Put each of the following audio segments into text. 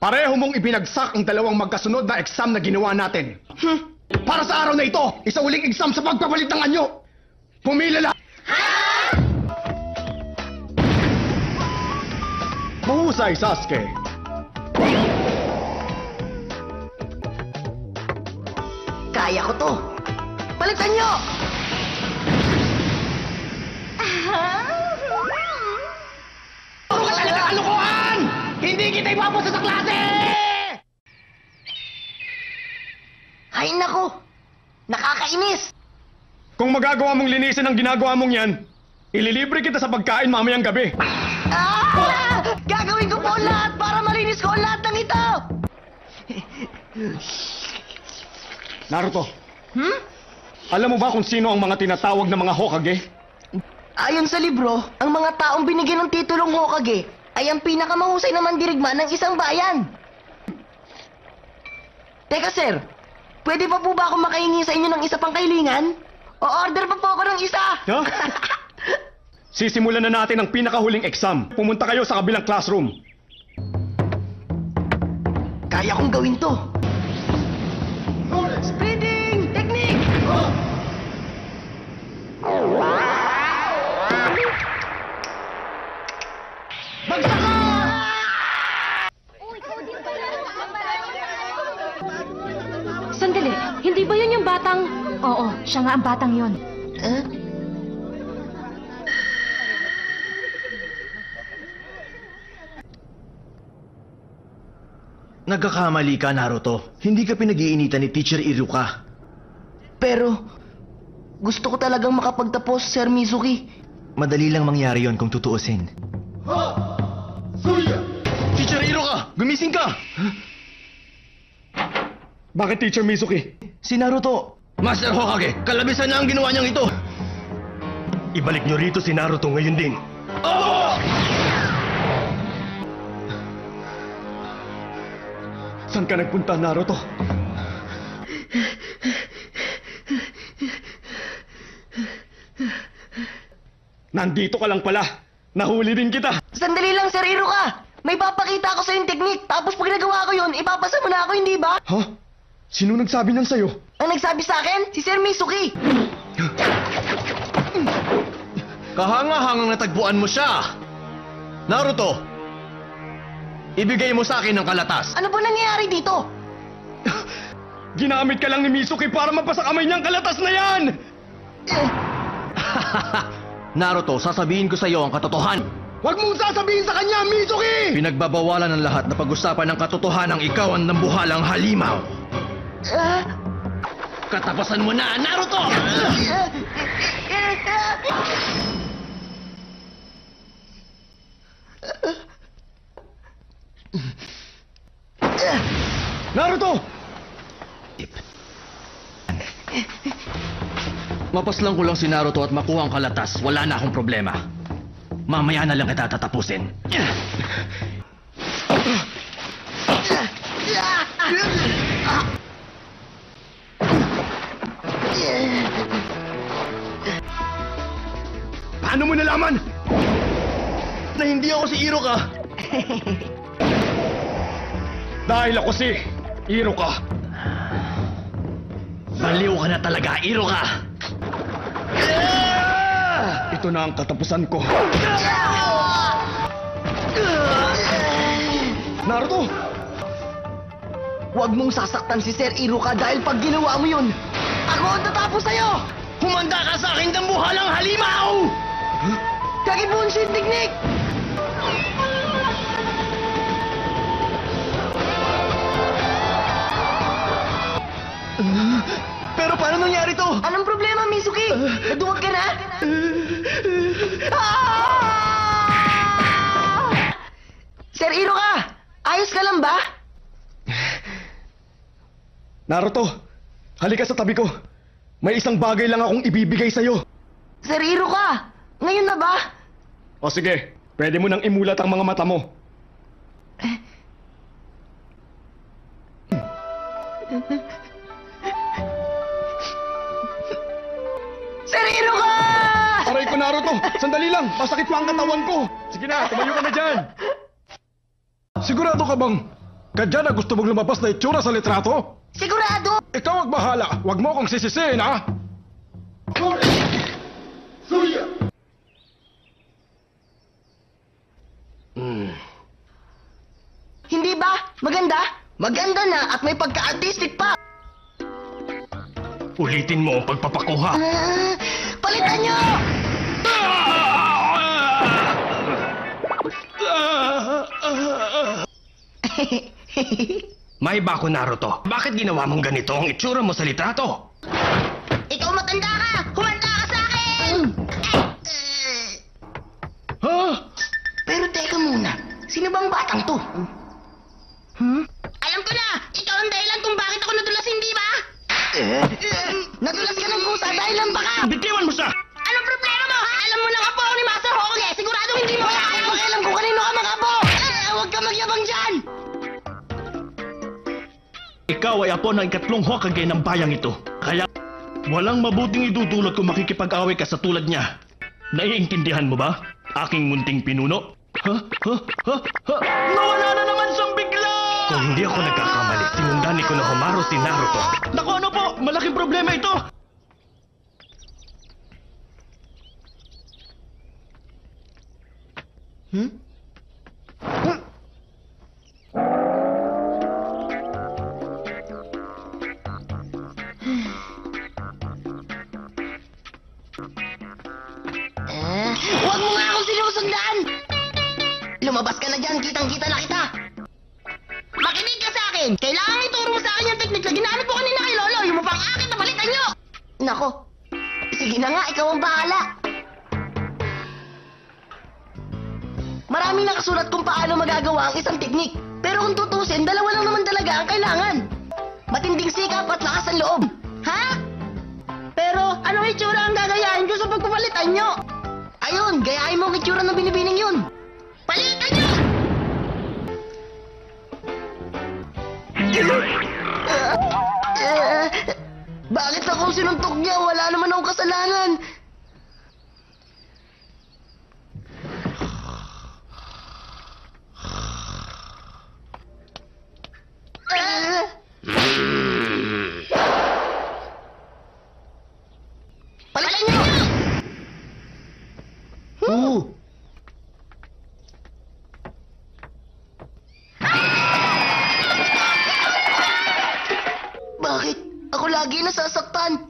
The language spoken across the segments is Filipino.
Pareho mong ibinagsak ang dalawang magkasunod na exam na ginawa natin. Para sa araw na ito, isa uling exam sa pagpapalit ng anyo. Pumila lang. Mahusay, Sasuke. Kaya ko to. Palitan nyo! Puro ka talaga kalukuhan! Hindi kita ipapasa sa klase! Ay nako! Nakakainis! Kung magagawa mong linisin ang ginagawa mong yan, ililibre kita sa pagkain mamayang gabi. Gagawin ko po lahat para malinis ko ang lahat ng ito! Naruto, alam mo ba kung sino ang mga tinatawag na mga Hokage? Ayon sa libro, ang mga taong binigyan ng titulong Hokage ay ang pinakamahusay na mandirigma ng isang bayan. Teka sir, pwede pa po ba ako makahingi sa inyo ng isa pang kailingan? O-order pa po ako ng isa! Huh? Sisimulan na natin ang pinakahuling exam. Pumunta kayo sa kabilang classroom. Kaya kong gawin to. Spreading technique! Bagsak ka! Sandali, hindi ba yun yung batang... Oo, siya nga ang batang yun. Nagkakamali ka, Naruto. Hindi ka pinag-iinitan ni Teacher Iruka. Pero, gusto ko talagang makapagtapos, Sir Mizuki. Madali lang mangyari yon kung tutuusin. Teacher Iruka! Gumising ka! Bakit, Teacher Mizuki? Si Naruto! Master Hokage, kalabisan na ang ginawa niyang ito. Ibalik niyo rito si Naruto ngayon din. Saan ka nagpunta, Naruto? Nandito ka lang pala. Nahuli din kita. Sandali lang, Sir Iruka. May papakita ako sa yung technique. Tapos pag nagawa ko yun, ipapasa mo na ako, hindi ba? Ha? Sino nagsabi ng sayo? Ang nagsabi sa akin, si Sir Mizuki. Kahanga-hangang natagpuan mo siya. Naruto, ibigay mo sa akin ang kalatas. Ano ba nangyayari dito? Ginamit ka lang ni Mizuki para mapasa kamay niyang kalatas na yan! Naruto, sasabihin ko sa iyo ang katotohanan. Huwag mong sasabihin sa kanya, Mizuki! Pinagbabawalan ng lahat na pag-usapan ng katotohanang ikaw ang nambuhalang halimaw. Katapasan mo na, Naruto! Naruto! Mapaslang ko lang si Naruto at makuha ang kalatas, wala na akong problema. Mamaya na lang kita tatapusin. Paano mo nalaman? Na hindi ako si Iruka. Dahil ako si Iruka. Baliw ka na talaga, Iruka. Ito na ang katapusan ko. Naruto! Huwag mong sasaktan si Sir Iruka dahil pag ginawa mo yun, ako ang tatapos sa'yo! Humanda ka sa aking dambuhalang halimaw! Kakibunsin technique! Pero paano nangyari to? Anong problema, Mizuki? Naduwag ka na? Sir Iruka, ayos ka lang ba? Naruto, halika sa tabi ko. May isang bagay lang akong ibibigay sa'yo. Sir Iruka, ngayon na ba? O sige, pwede mo nang imulat ang mga mata mo. Sir Iruka! Aray ko, Naruto! Sandali lang! Masakit pa ang katawan ko! Sige na, tumayo ka na dyan! Sigurado ka bang Kadya na gusto mong lumabas na itsura sa litrato? Sigurado! Ikaw ang bahala. Huwag mo akong sisisihin, ha? Hindi ba? Maganda? Maganda na at may pagka-artistic pa! Ulitin mo ang pagpapakuha. Palitan nyo! May bako, Naruto. Bakit ginawa mong ganito ang itsura mo sa litrato? Ikaw matanda ka! Humanda ka sa akin! Ha? Pero teka muna, sino bang batang to? Alam ko na! Ikaw ang dahilan kung bakit ako nadulas, hindi ba? Nadulas ka ng kusa dahil lang baka! Bitiwan mo siya! Anong problema mo, ha? Alam mo na nga po ni Master Hokage! Sigurado hindi mo kaya kaya makialam kung kanino ka mag-apo! Huwag ka magyabang dyan! Ikaw ay apo ng ikatlong Hokage ng bayang ito. Kaya walang mabuting idudulot kung makikipag-away ka sa tulad niya. Naiintindihan mo ba? Aking munting pinuno? Ha? Nawala na naman siyang bigla! Kung hindi ako nagkakamali, sinundan ni Konohamaru si Naruto. Naku, ano po? Malaking problema ito! Huwag mo nga akong sinusundan! Lumabas ka na dyan, kitang-kita na kita! Makinig ka sa akin! Kailangan ituro mo sa akin yung teknik na ginamit mo kanina kay Lolo! Yung mapang akin na balikan nyo! Nako, sige na nga, ikaw ang bahala! Marami nakasulat kung paano magagawa ang isang teknik. Pero kung tutusin, dalawa lang naman talaga ang kailangan. Matinding sikap at lakas ng loob. Ha? Pero anong itsura ang gagayahin ko sa pagpapalitan nyo? Ayun, gayahin mo ang itsura ng binibining yun. Palitan nyo! Bakit ako sinuntok niya? Wala naman akong kasalanan. Palitan nyo! Bakit? Ako lagi nasasaktan.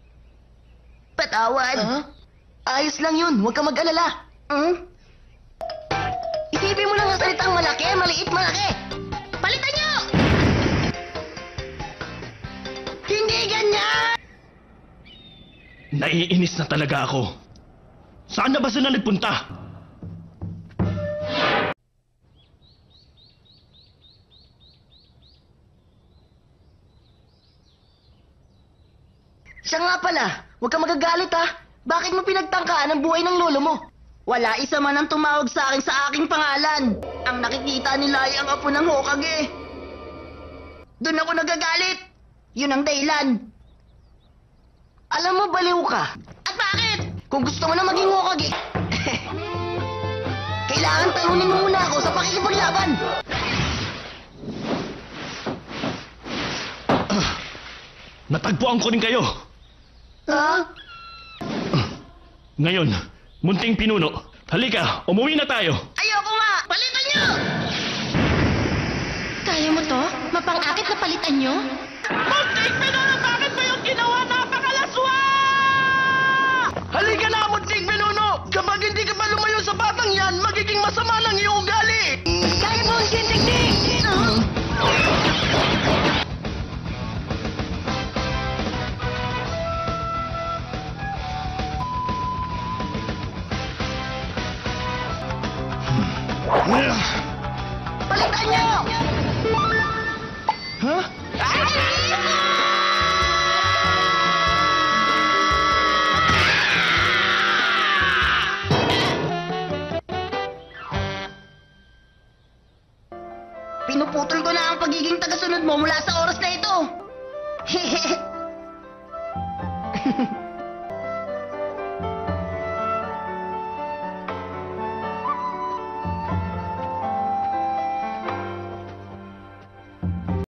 Patawad. Ayos lang yun. Huwag ka mag-alala. Isipin mo lang ang salitang malaki, maliit, malaki. Palitan nyo! Hindi ganyan! Naiinis na talaga ako. Saan na ba sila nagpunta? Siya nga pala, huwag ka magagalit ha. Bakit mo pinagtangkaan ang buhay ng lolo mo? Wala isa man ang tumawag sa akin sa aking pangalan. Ang nakikita nila ay ang apo ng Hokage. Doon ako nagagalit. Yun ang dahilan. Alam mo, baliw ka. At bakit? Kung gusto mo na maging Hokage, kailangan talunin mo muna ako sa pakikipaglaban. Natagpuan ko rin kayo. Ha? Ngayon, munting pinuno. Halika, umuwi na tayo. Ayoko nga! Palitan nyo! Kaya mo to? Mapang-akit na palitan nyo? Munting pinuno, bakit mo yung ginawa? Napakalaswa! Halika na, munting pinuno! Kapag hindi ka pa lumayo sa batang yan, magiging masama ng iyong ugali! Kaya mo ang teknik! Palitan nyo! Ha? Pinuputol ko na ang pagiging tagasunod mo mula sa oras na ito.